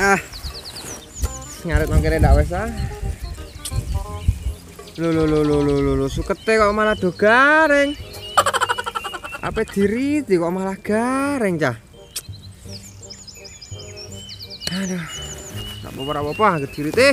Ah. Ngarit nang kene ndak wis ah. Lho, sukete kok malah do garing. Apa diriti kok malah garing, Cah? Aduh. Enggak apa-apa, diriti.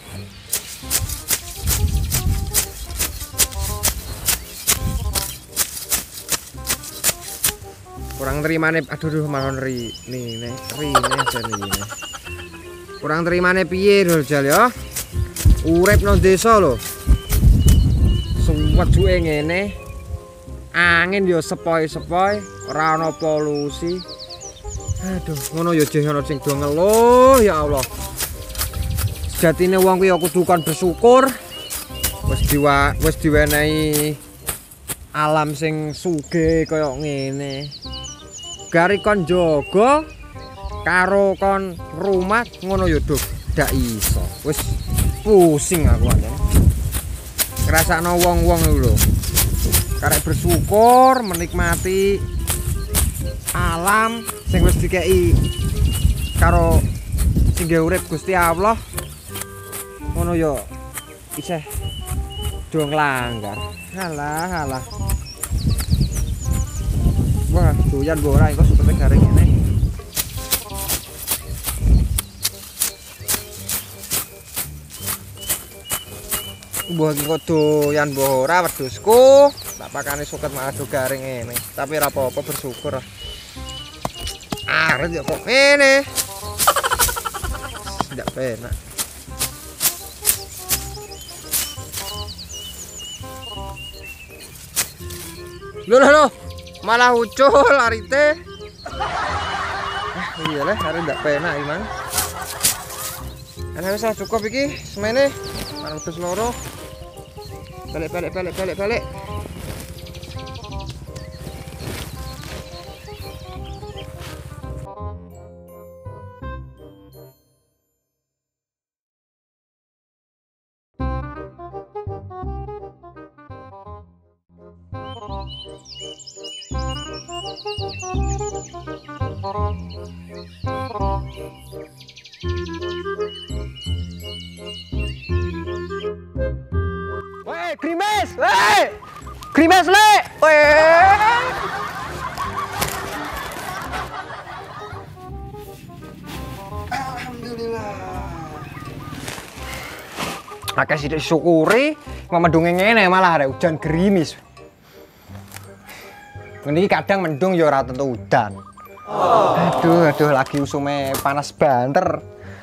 Kurang terimane, aduh malah ri nih kurang terimane piye lho Jal ya. Urip nang desa lho. Suwejuke ngene. Angin ya sepoi-sepoi, ora ana polusi. Aduh, ngono ya jeh ana sing do ngeluh ya Allah. Sejatine wong kuwi ya kudu kon bersyukur. Wis diwenehi alam sing sugih kaya ngene. Gari kon jaga karo kon rumah ngono ya do ndak iso. Wis pusing aku anjen. Ngrasakno wong-wong lho. Karek bersyukur menikmati alam sing wis dikeki karo sing urip Gusti Allah. Ngono ya isih do nglanggar. Halah. Wah, doyan mbok ora engko supete garing ngene. Mbok iki kok doyan mbok ora wedhusku. Tak pakane suket malah do garing ngene. Tapi ora apa-apa bersyukur. Arep ya kok ngene. Ndak penak. Loh. Malah ucul arite. Iya lah, hari ndak penak iki, Mang. Ana wis cukup iki semene. Marang terus loro. Balik. Woi, Grimes! Grimes le! Alhamdulillah. Akeh sithik syukuri, memendunge ngene malah arek udan gerimis. Ngene iki kadang mendung ya ora tentu udan. Aduh lagi usume panas banter.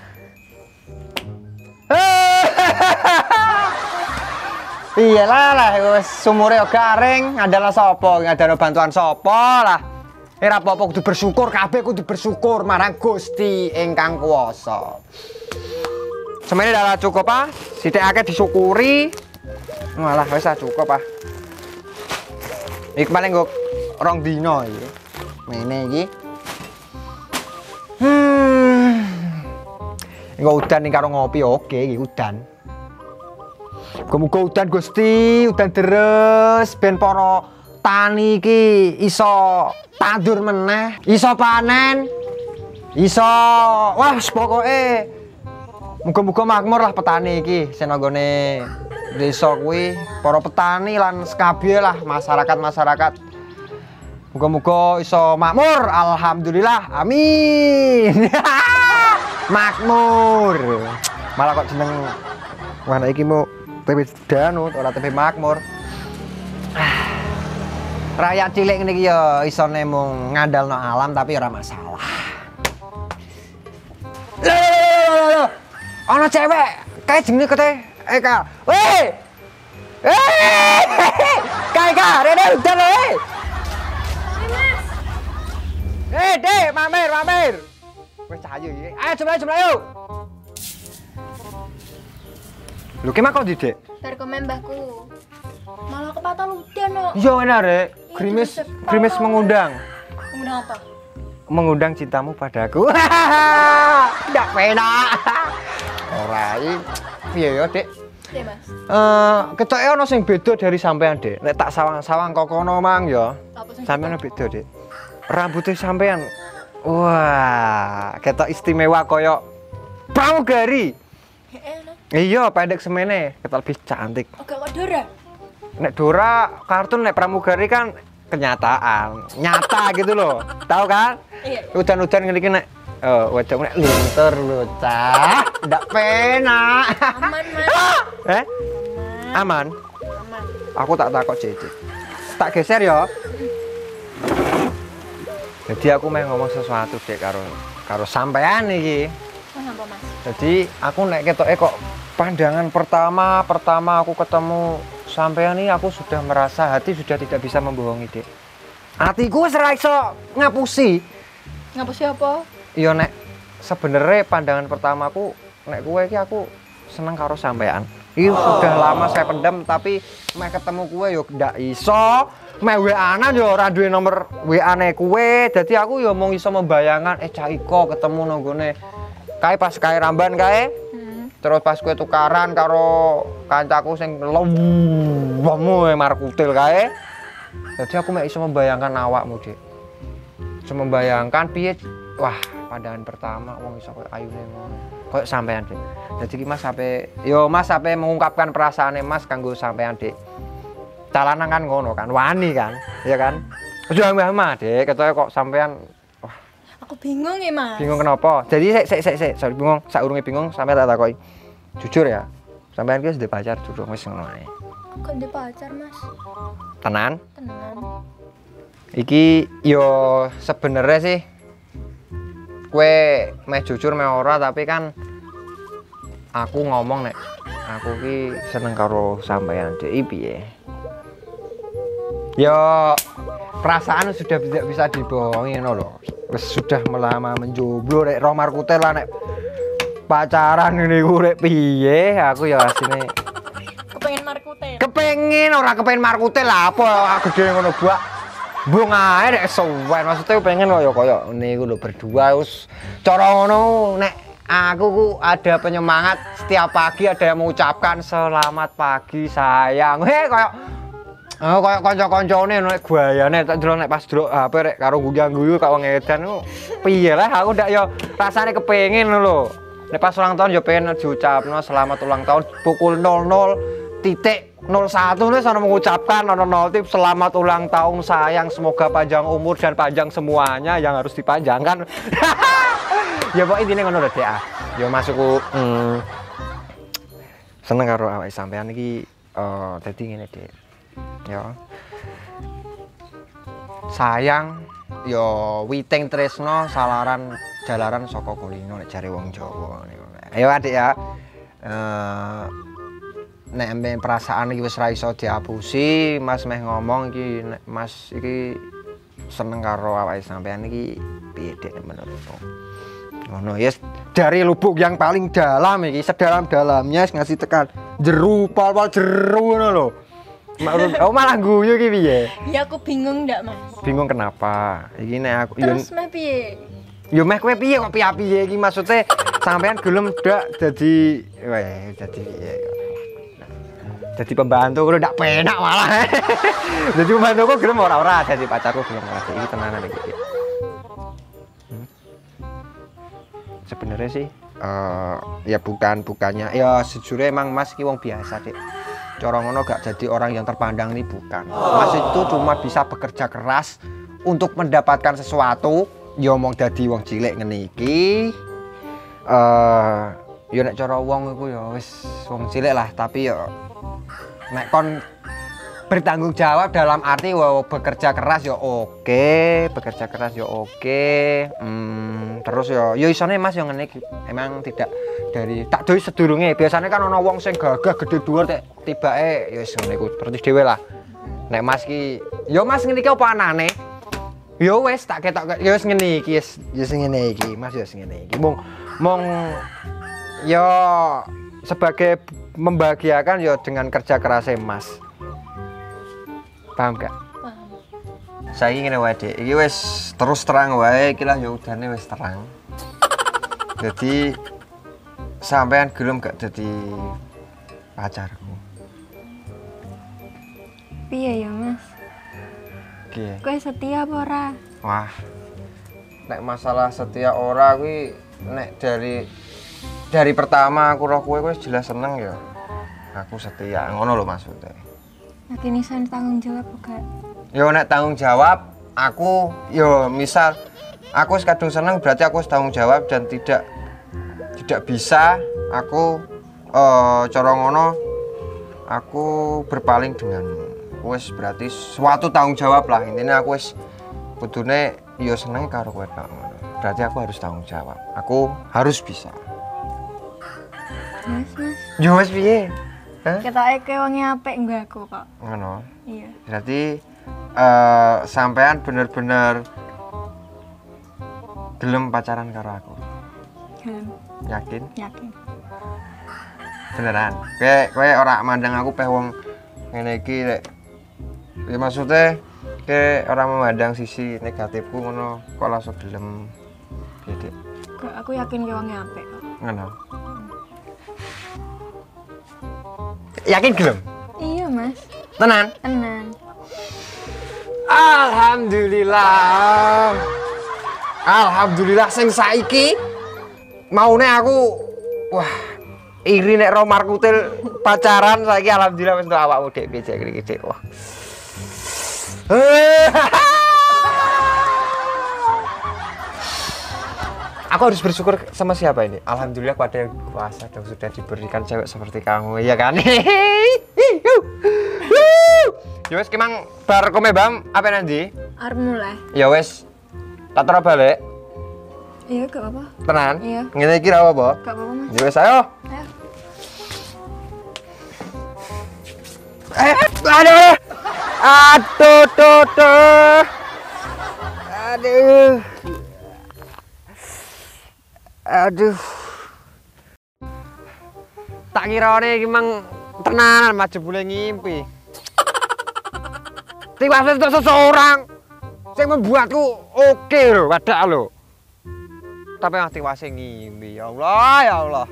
Iyalah wis sumure garing, ngandalno sapa? Ngandalno bantuan sapa lah. Ora apa-apa kudu bersyukur, kabeh kudu bersyukur marang Gusti ingkang kuwasa. Semene ora cukup ah, sithik akeh disyukuri. Malah wis cukup ah. Iki paling nggo 2 dina iki. Mene iki. Engko udan ning karo ngopi oke iki udan. Muga-muga udan Gusti, udan deres ben para tani iki iso tandur meneh, iso panen, iso wah pokoke muga-muga makmur lah petani iki sing nanggone desa kuwi, para petani lan sekabeh lah masyarakat. Muga-muga iso makmur, alhamdulillah, amin. Makmur. Malah kok jeneng mana iki mau TP Danut ora TP Makmur. Rakyat cilik ngene iki ya isone mung ngandalno alam tapi ora masalah. Ana cewek kae jenenge kete Eka. Weh! Kae rene udan weh. Dek, mamer. Wes cahayu iki. Ayo jumlah yuk. Lho ki mak kok Dek? Bar komen mbahku. Malah kepatal udan kok. Iya enak, Rek. Grimis mengundang. Mengundang apa? Mengundang cintamu padaku. Ndak penak. Ora iki. Piye ya, Dek? Piye, Mas? Ketoke ana sing beda dari sampean, Dek. Nek tak sawang-sawang kok kono mang ya. Sampeyan beda, Dek. Rambutnya sampean. Wah, ketok istimewa koyo Pramugari. Heeh. Iya, pendek semene, kita lebih cantik. Agak kok Dora. Nek Dora kartun, nek pramugari kan kenyataan, nyata gitu loh. Tahu kan? Iya. Udan-udan ngene iki nek wajah nek luntur lho, Cah. Ndak penak. Aman, Mas. Aman. Aman. Aku tak takut Cece. Tak geser ya. Jadi aku mau ngomong sesuatu dek karo sampean iki. Mas apa, Mas? Jadi aku nek ketoke kok pandangan pertama aku ketemu sampean ini aku sudah merasa hati sudah tidak bisa membohongi, Dek. Hatiku wis ora iso ngapusi. Ngapusi apa? Iya nek sebenarnya pandangan pertamaku nek kowe iki aku seneng karo sampean. Iki sudah lama saya pendam tapi meh ketemu kowe yo ndak iso. Meh WA-an yo ora duwe nomor WA-ne kowe. Dadi aku yo mung iso membayangkan Cak Iko ketemu nang gone kae pas kae Ramban kae. Terus pas kowe tukaran karo kancaku sing lemu Markutil kae. Dadi aku mek iso membayangkan awakmu, Dik. Iso membayangkan piye wah, pandangan pertama wong iso koyo ayune ngono. Koyo sampean, Dik. Dadi iki Mas sampe mengungkapkan perasaane Mas kanggo sampean, Dik. Calanan kan ngono kan, wani kan, ya kan? Aja mbah-mbah, Dik, ketoke kok sampean wah, Aku bingung ya, Mas. bingung kenapa? Jadi sorry bingung, saurunge bingung sampe tak takoki. Jujur ya, sampean ki wis duwe pacar durung wis ngono ae. Aku ndek pacar, Mas. Tenan? Tenan. Iki yo sebenarnya sih kue meh jujur meh ora tapi kan aku ngomong nek aku ki seneng karo sampean Dek piye. Yo perasaan sudah tidak bisa dibohongi ngono lho. Wis sudah lama menjomblo nek roh Markutel lah nek pacaran ngene ku rek piye aku ya asine Kepengen Markutel. kepengen Markutel lah apa gede ngono buak. Bung ae nek suwen maksudnya pengen kaya niku lho berdua wis cara ngono nek aku ku ada penyemangat setiap pagi ada yang mengucapkan selamat pagi sayang. Kaya kanca-kancane nek guayane tak delok nek pas delok HP rek karo guyu-guyu kok ngedan ku piye lah aku ndak yo rasane kepengin lho. Nek pas ulang tahun yo pengen diucapno selamat ulang tahun pukul 00.01 wis ana mengucapkan ana notif selamat ulang tahun sayang semoga panjang umur dan panjang semuanya yang harus dipanjangkan. Ya pokok intine ngono lho Dek. Ya masukku seneng karo awake sampean iki dadi ngene Dek. Ya. Sayang ya witing tresno salaran jalaran saka kulino nek jare wong Jawa. Ayo Adik ya. Nek embe perasaan iki wis ra iso diapusi, Mas meh ngomong iki nek Mas iki seneng karo awake sampean iki piye Dek menurutmu? Ngono ya dari lubuk yang paling dalam iki, sedalam-dalamnya ngasih tekan jeru pal-pal jeru ngono lho. Oh malah guyu iki piye? Ya aku bingung ndak, Mas. Bingung kenapa? Iki nek aku Terus meh piye? yo meh kowe piye kok piye-piye iki maksudnya sampean gelem ndak dadi dadi piye? Jadi pembantu kudu ndak penak malah. Jadi pembantuku gelem ora dadi pacarku gelem ora. Iki tenanan iki. Sebenarnya sih ya bukannya ya sejujurnya emang Mas ki wong biasa Dik. Cara ngono gak jadi orang yang terpandang ini bukan. Mas itu cuma bisa bekerja keras untuk mendapatkan sesuatu. Ya omong dadi wong cilik ngene iki. Ya nek cara wong iku ya wis wong cilik lah, tapi ya nek kon bertanggung jawab dalam arti bekerja keras ya oke, bekerja keras ya oke. Terus ya isone Mas yang ngene iki emang tidak dari tak doi sedurunge. Biasanya kan ana wong sing gagah gede dhuwur tibake ya wis ngene iku persis dhewe lah. Nek Mas ki ya Mas ngene iki apa anane? Ya wis tak ketok ya wis ngene iki ya sing ngene iki Mas ya sing ngene iki. Mong ya sebagai membahagiakan ya dengan kerja kerasnya Mas. Paham gak? Paham. Saiki ngene wae Dik, iki wis terus terang wae iki lah ya udane wis terang. Jadi sampean gelem gak dadi pacarku? Piye ya, Mas? Piye? Kowe setia apa ora? Wah. Nek masalah setia ora kuwi nek dari dari pertama aku roh kowe wis jelas seneng ya. Aku setia, ngono lho maksudnya. Yakin iso tanggung jawab gak? Yo nek tanggung jawab, aku yo misal aku wis kadung seneng berarti aku wis tanggung jawab dan tidak bisa aku cara ngono aku berpaling denganmu. Wis berarti suatu tanggung jawab lah. Intinya aku wis kudune yo seneng karo kowe tok ngono. Berarti aku harus tanggung jawab. Aku harus bisa. Mas. Yo wis piye? Hah? Ketake wonge apik enggak aku kok. Ngono. Iya. Berarti sampean bener-bener gelem pacaran karo aku. Gelem. Yakin? Yakin. Beneran. Kowe ora mandang aku peh wong ngene iki lek. Ya maksudnya kowe ora memandang sisi negatifku ngono kok langsung gelem. Piye, Dik? Aku yakin wonge apik kok. Ngono. Yakin gelem? Iya, Mas. Tenan? Tenan. Alhamdulillah. Alhamdulillah sing saiki maune aku wah iri nek Romar Kutil pacaran saiki alhamdulillah wis entuk awakmu Dik becek iki Dik. Wah. Aku harus bersyukur sama siapa ini? Alhamdulillah pada yang kuasa dong sudah diberikan cewek seperti kamu, ya kan? Ya wes kemang bar kome bam apa nanti? Arep mulai. Ya wes tak terus balik. Iya, gak apa-apa. Tenan? Iya. Ngene iki ra apa? Gak apa-apa, Mas. Ya wes ayo. Ayo. Aduh. Aduh. Aduh. Aduh. Tak kirane iki mang tenanan majebule ngimpi. Tiwas itu seseorang yang membuatku oke lho, wadah lho. Tapi yang tiwas ngimpi, ya Allah, ya Allah.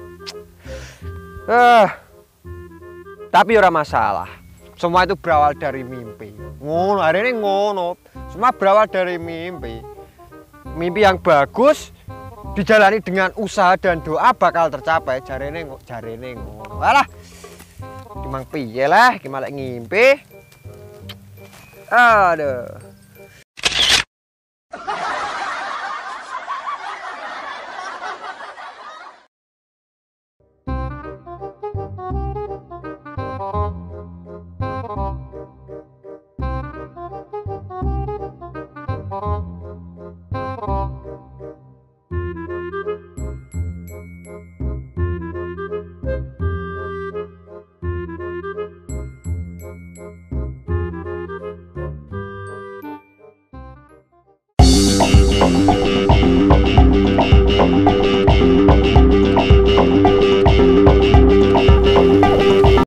Tapi ora masalah. Semua itu berawal dari mimpi. Ngono, hari ini ngono. Semua berawal dari mimpi. Mimpi yang bagus dijalani dengan usaha dan doa bakal tercapai. Jarene ngono. Alah. Dimang piye lah, iki malah ngimpi. Aduh.